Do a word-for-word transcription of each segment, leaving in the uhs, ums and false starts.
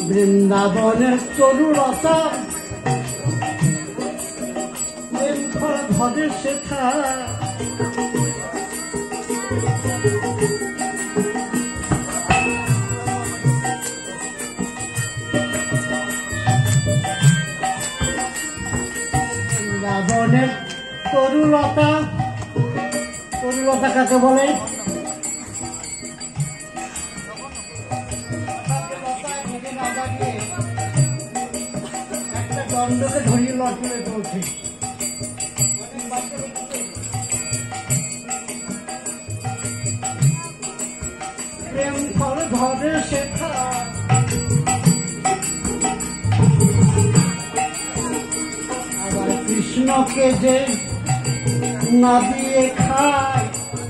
বৃন্দাবনের তরুলতা প্রেম ফল ধরে শেখা বৃন্দাবনের তরুলতা তরুলতা কাকে বলে? একটা দণ্ডকে ধরিয়ে লটকে চলছে প্রেম ফল ধরে শেখা আবার কৃষ্ণকে যে না দিয়ে খায়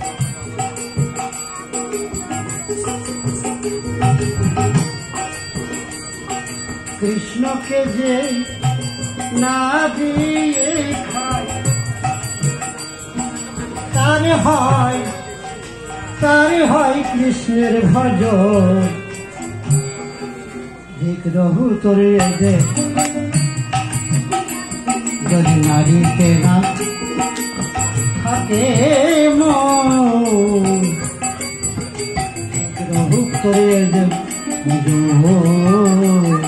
কৃষ্ণকে যে না দিয়ে খায় তার হয় তার হয় কৃষ্ণের ভজন ঠিক রহু তোরে যে যদি নারীতে না থাকে মন রহু তোরে যে